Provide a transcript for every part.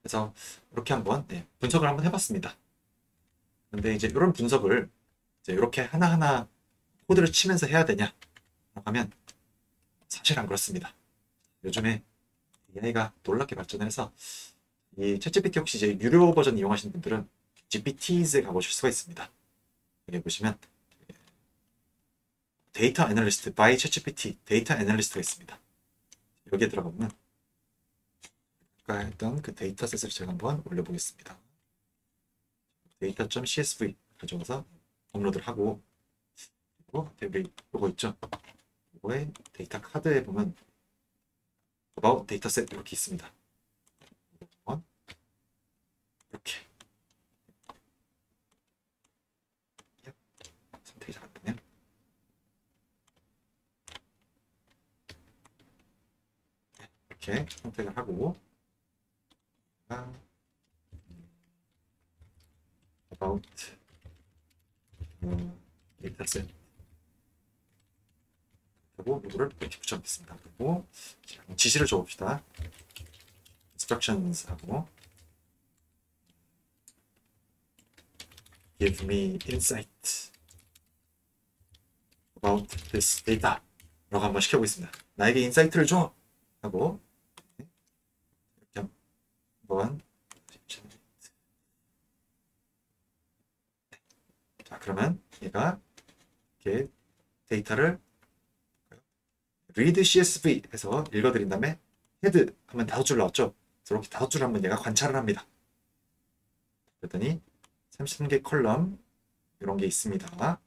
그래서 이렇게 한번 분석을 한번 해봤습니다. 근데 이제 이런 분석을 이제 이렇게 하나하나 코드를 치면서 해야 되냐 하면 사실 안 그렇습니다. 요즘에 AI가 놀랍게 발전해서 이 챗GPT 혹시 이제 유료 버전 이용하시는 분들은 GPTs에 가보실 수가 있습니다. 여기 보시면 데이터 애널리스트 by 챗GPT 데이터 애널리스트가 있습니다. 여기에 들어가 보면 아까 했던 그 데이터셋을 제가 한번 올려보겠습니다. 데이터.csv 가져와서 업로드를 하고 그리고 여기 이거 있죠? 이거에 데이터 카드에 보면 about 데이터셋 이렇게 있습니다. 이렇게 선택이 잘 안 되네요. 이렇게 선택을 하고 about 데이터셋 하고 로고를 이렇게 붙여놓겠습니다. 그리고 지시를 줘봅시다. instructions 하고 give me insight about this data 라고 한번 시켜보겠습니다. 나에게 인사이트를 줘! 하고 이렇게 한번 자 그러면 얘가 이렇게 데이터를 read CSV 해서 읽어드린 다음에 헤드 하면 5줄 나왔죠? 그래서 이렇게 5줄 한번 얘가 관찰을 합니다. 그랬더니 33개 컬럼 이런 게 있습니다.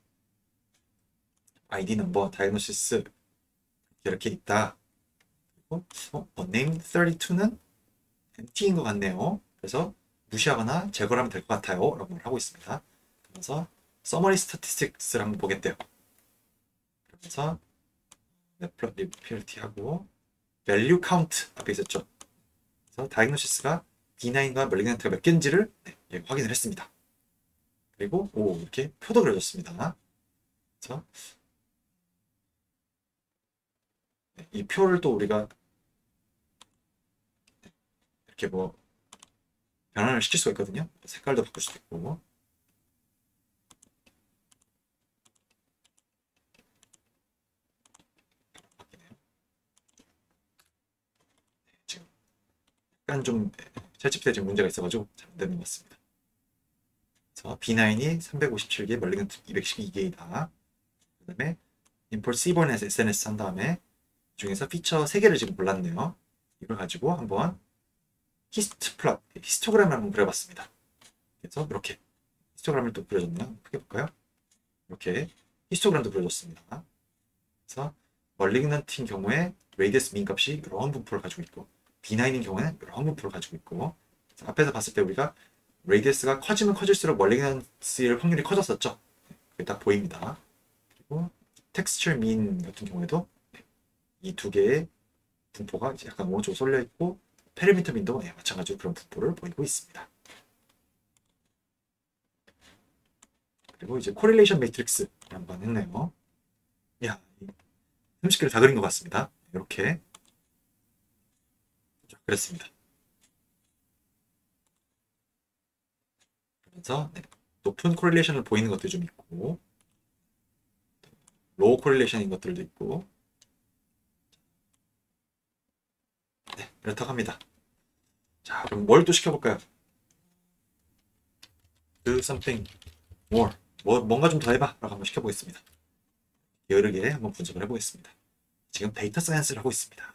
ID 넘버, 다이agnosis 이렇게 있다. 그리고 name 32는 empty인 것 같네요. 그래서 무시하거나 제거를 하면 될 것 같아요. 라고 하고 있습니다. 그래서 summary statistics를 한번 보겠대요. 그래서 리필티 하고 value count 앞에 있었죠. 그래서 다이agnosis가 D9과 멀리그넌트가 몇 개인지를 확인을 했습니다. 그리고 이렇게 표도 그려졌습니다. 그래서 이 표를 또 우리가 이렇게 뭐 변환을 시킬 수가 있거든요. 색깔도 바꿀 수도 있고. 지금 약간 좀 챗GPT에 지금 문제가 있어가지고 잘 안 되는 것 같습니다. 그래서 B9이 357개, 멀리건트 212개이다. 그 다음에 import seaborn에서 SNS 한 다음에 중에서 피처 3개를 지금 골랐네요. 이걸 가지고 한번 히스토그램을 한번 그려봤습니다. 그래서 이렇게 히스토그램을 또 그려줬네요. 크게 볼까요? 이렇게 히스토그램도 그려줬습니다. 그래서 멀리그넌트인 경우에 레이디어스 민 값이 이런 분포를 가지고 있고 B9인 경우에는 이런 분포를 가지고 있고 앞에서 봤을 때 우리가 레이디어스가 커지면 커질수록 멀리그넌트일 확률이 커졌었죠. 그게 딱 보입니다. 그리고 텍스처 민 같은 경우에도 이 두 개의 분포가 이제 약간 오른쪽으로 쏠려 있고 페리미터 민도 마찬가지로 그런 분포를 보이고 있습니다. 그리고 이제 코릴레이션 매트릭스 한번 했네요. 야, 30개를 다 그린 것 같습니다. 이렇게 그랬습니다. 그래서 높은 코릴레이션을 보이는 것도 좀 있고 로우 코릴레이션인 것들도 있고 이렇다고 합니다. 자, 그럼 뭘 또 시켜볼까요? Do something more. 뭔가 좀 더 해봐. 라고 한번 시켜보겠습니다. 여러 개 한번 분석을 해보겠습니다. 지금 데이터 사이언스를 하고 있습니다.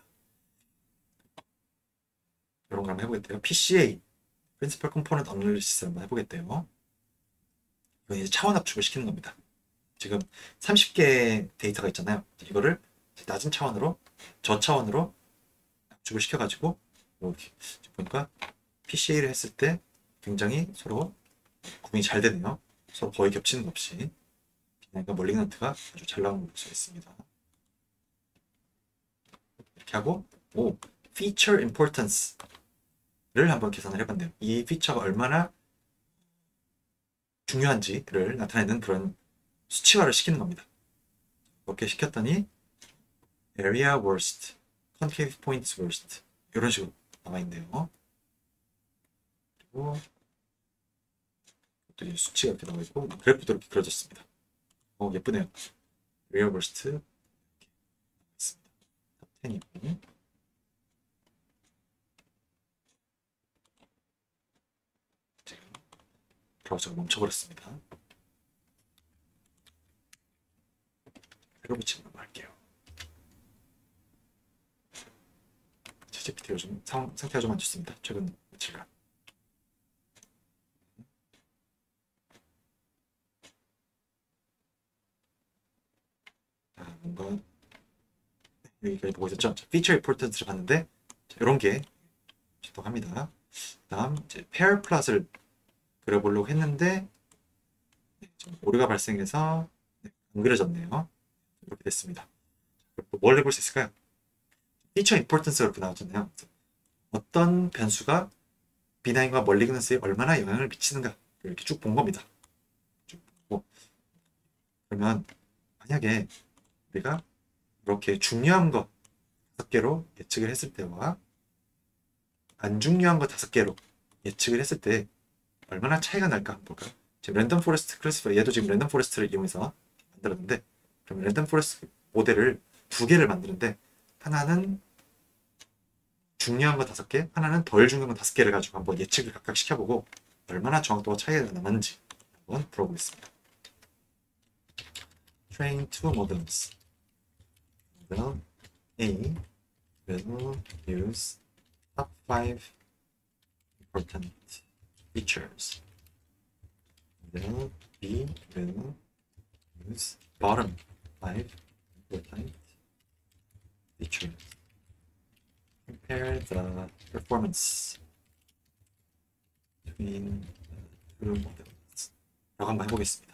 이런 걸 한번 해보겠대요. PCA, Principal Component Analysis 한번 해보겠대요. 이건 이제 차원 압축을 시키는 겁니다. 지금 30개 데이터가 있잖아요. 이거를 낮은 차원으로, 저차원으로 압축을 시켜가지고, 이렇게 보니까 PCA를 했을 때 굉장히 서로 구분이 잘 되네요. 서로 거의 겹치는 것 없이. 그러니까 멀리그넌트가 아주 잘 나오는 걸 볼 수 있습니다. 이렇게 하고, feature importance를 한번 계산을 해봤네요. 이 피처가 얼마나 중요한지를 나타내는 그런 수치화를 시키는 겁니다. 이렇게 시켰더니 area worst, concave points worst 이런 식으로 나와 있네요. 그리고 또 이 수치가 이렇게 나와 있고 그래프도 이렇게 그려졌습니다. 예쁘네요. 리얼버스트 이렇게 있습니다. 탑 10이고 지금 브라우저가 멈춰버렸습니다. 새로 붙이는 거 할게요. ChatGPT 요즘 상태가 좀 안 좋습니다. 최근 며칠간. 뭔가 여기까지 보고 있었죠. 피처 리포트를 봤는데 이런 게 작동합니다. 다음 이제 페어 플롯을 그려보려고 했는데 좀 오류가 발생해서 안 그려졌네요. 이렇게 됐습니다. 뭘 해볼 수 있을까요? 피처 임포턴스가 이렇게 나왔잖아요. 어떤 변수가 비나인과 멀리그넌스에 얼마나 영향을 미치는가 이렇게 쭉 본 겁니다. 쭉 보고 그러면 만약에 우리가 이렇게 중요한 거 5개로 예측을 했을 때와 안 중요한 거 5개로 예측을 했을 때 얼마나 차이가 날까 한번 볼까요? 지금 랜덤 포레스트 클래스파이 얘도 지금 랜덤 포레스트를 이용해서 만들었는데 그럼 랜덤 포레스트 모델을 2개를 만드는데 하나는 중요한 거 5개, 하나는 덜 중요한 거 5개를 가지고 한번 예측을 각각 시켜보고 얼마나 정확도가 차이가 나는지 한번 풀어보겠습니다. Train two models. Model A will use top 5 important features. Model B will use bottom 5 important features. Compare the performance between the two models. 라고 한번 해보겠습니다.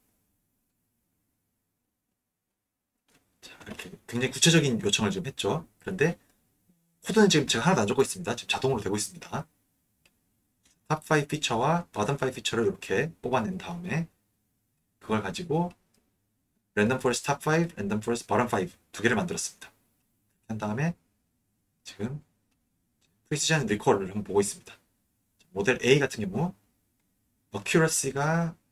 자, 이렇게 굉장히 구체적인 요청을 지금 했죠. 그런데 코드는 지금 제가 하나도 안 적고 있습니다. 지금 자동으로 되고 있습니다. 탑5 피처와 bottom5 피처를 이렇게 뽑아낸 다음에 그걸 가지고 랜덤 포레스트 탑5, 랜덤 포레스트 bottom5 두 개를 만들었습니다. 한 다음에 지금 프리시전 리콜을 한번 보고 있습니다. 모델 A 같은 경우 어큐러시가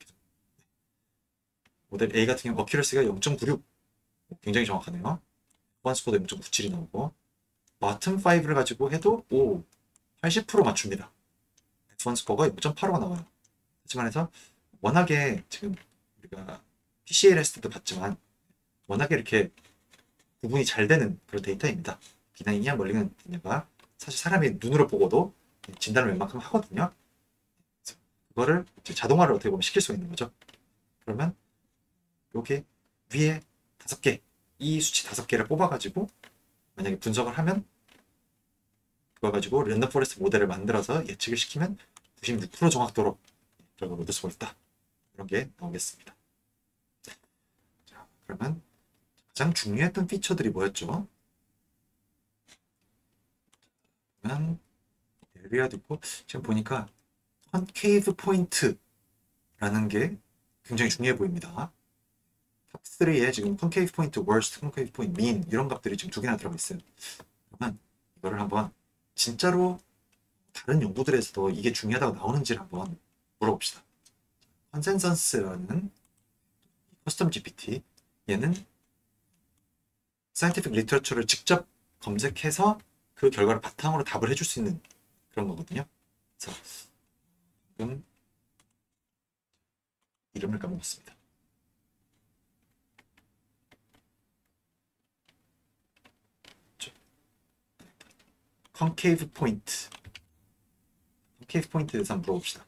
모델 A 같은 경우 어큐러시가 0.96 굉장히 정확하네요. 보안 스코어도 0.97이 나오고 bottom 5를 가지고 해도 80% 맞춥니다. 보안 스코어가 0.85가 나와요. 하지만 해서 워낙에 지금 우리가 PCL 했을 때도 봤지만 워낙에 이렇게 구분이 잘 되는 그런 데이터입니다. 비나이냐 멀리는냐가 사실 사람이 눈으로 보고도 진단을 웬만큼 하거든요. 그거를 자동화를 어떻게 보면 시킬 수가 있는 거죠. 그러면 여기 위에 5개, 이 수치 5개를 뽑아가지고 만약에 분석을 하면 그거 가지고 랜덤 포레스트 모델을 만들어서 예측을 시키면 96% 정확도로 결과를 얻을 수가 있다. 이런 게 나오겠습니다. 자, 그러면 가장 중요했던 피처들이 뭐였죠? 그러면 에리아도 있고 지금 보니까 컨케이브 포인트라는 게 굉장히 중요해 보입니다. 탑3에 지금 컨케이브 포인트, 월스트, 컨케이브 포인트, 민 이런 값들이 지금 2개나 들어가 있어요. 그러면 이거를 한번 진짜로 다른 연구들에서도 이게 중요하다고 나오는지를 한번 물어봅시다. 컨센서스라는 커스텀 GPT 얘는 사이언티픽 리터처를 직접 검색해서 그 결과를 바탕으로 답을 해줄 수 있는 그런 거거든요. 그래서 지금 이름을 까먹었습니다. 컨케이브 포인트. 컨케이브 포인트에 대해서 한번 물어봅시다.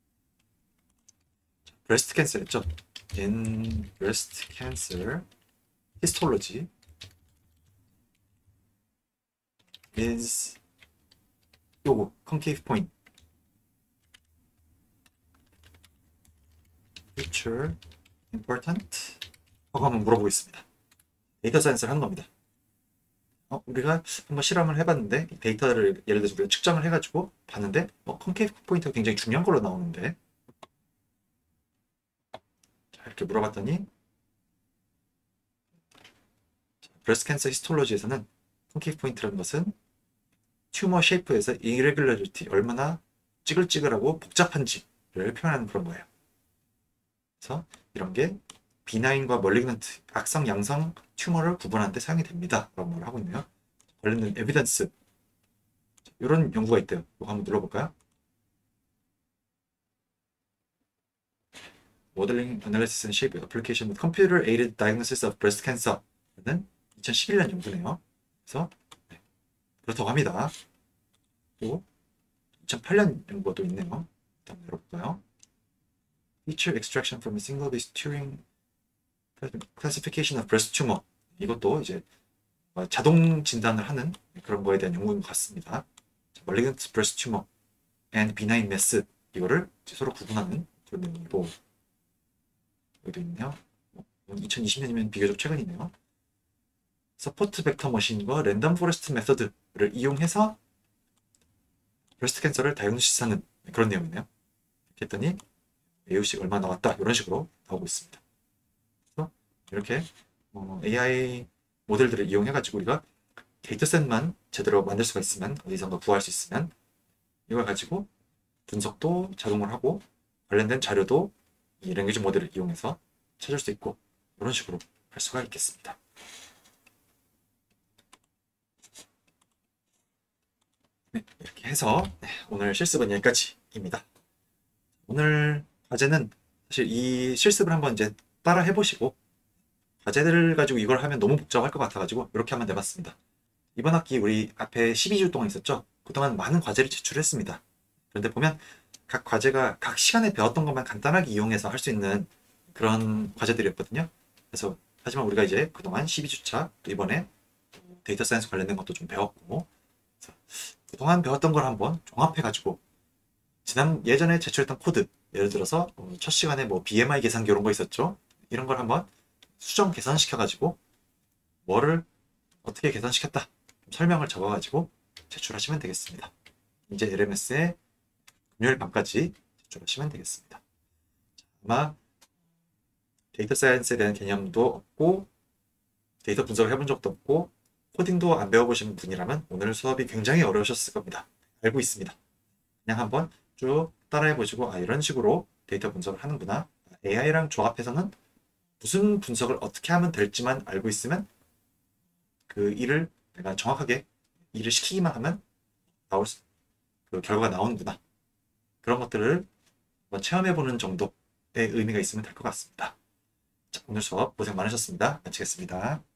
브레스트 캔서 했죠? In breast cancer histology is 요거 컨케이브 포인트 feature important 하고 한번 물어보겠습니다. 데이터 사이언스를 한 겁니다. 우리가 한번 실험을 해봤는데 데이터를 예를 들어서 우리가 측정을 해가지고 봤는데 컨케이브 포인트가 굉장히 중요한 걸로 나오는데 자, 이렇게 물어봤더니 브레스트 캔서 히스톨로지에서는 컨케이브 포인트라는 것은 튜머 쉐이프에서 irregularity 얼마나 찌글찌글하고 복잡한지를 표현하는 그런 거예요. 그래서 이런 게 비나인과 멀리그넌트, 악성, 양성 튜머를 구분하는 데 사용이 됩니다. 라고 말을 하고 있네요. 관련된 에비던스, 이런 연구가 있대요. 이거 한번 눌러볼까요? Modeling, Analysis and Shape Application with Computer Aided Diagnosis of Breast Cancer는 2011년 연구네요. 그래서 그렇다고 합니다. 또 2008년 연구가 또 있네요. 일단 열어볼까요? Feature Extraction from a Single Base Turing Classification of Breast Tumor. 이것도 이제 자동 진단을 하는 그런 거에 대한 연구인 것 같습니다. Malignant Breast Tumor and Benign Mass, 이거를 서로 구분하는 그런 내용이고, 여기도 있네요. 2020년이면 비교적 최근이네요. 서포트 벡터 머신과 랜덤 포레스트 메서드를 이용해서 브레스트 캔서를 다이그노시스하는 그런 내용이네요. 이렇게 했더니 AUC가 얼마 나왔다, 이런 식으로 나오고 있습니다. 그래서 이렇게 AI 모델들을 이용해가지고 우리가 데이터셋만 제대로 만들 수가 있으면, 어디선가 구할 수 있으면 이걸 가지고 분석도 자동으로 하고 관련된 자료도 이 랭귀지 모델을 이용해서 찾을 수 있고, 이런 식으로 할 수가 있겠습니다. 네, 이렇게 해서 오늘 실습은 여기까지입니다. 오늘 과제는 사실 이 실습을 한번 이제 따라 해보시고, 과제를 가지고 이걸 하면 너무 복잡할 것 같아가지고 이렇게 한번 내봤습니다. 이번 학기 우리 앞에 12주 동안 있었죠? 그동안 많은 과제를 제출했습니다. 그런데 보면 각 과제가 각 시간에 배웠던 것만 간단하게 이용해서 할 수 있는 그런 과제들이었거든요. 그래서 하지만 우리가 이제 그동안 12주차, 또 이번에 데이터 사이언스 관련된 것도 좀 배웠고, 그동안 배웠던 걸 한번 종합해가지고 예전에 제출했던 코드, 예를 들어서 첫 시간에 뭐 BMI 계산기 이런 거 있었죠? 이런 걸 한번 수정 계산시켜가지고 뭐를 어떻게 계산시켰다 설명을 적어가지고 제출하시면 되겠습니다. 이제 LMS에 금요일 밤까지 제출하시면 되겠습니다. 아마 데이터 사이언스에 대한 개념도 없고 데이터 분석을 해본 적도 없고 코딩도 안 배워보신 분이라면 오늘 수업이 굉장히 어려우셨을 겁니다. 알고 있습니다. 그냥 한번 쭉 따라해보시고, 이런 식으로 데이터 분석을 하는구나, AI랑 조합해서는 무슨 분석을 어떻게 하면 될지만 알고 있으면 그 일을 내가 정확하게 일을 시키기만 하면 그 결과가 나오는구나, 그런 것들을 한번 체험해보는 정도의 의미가 있으면 될 것 같습니다. 자, 오늘 수업 고생 많으셨습니다. 마치겠습니다.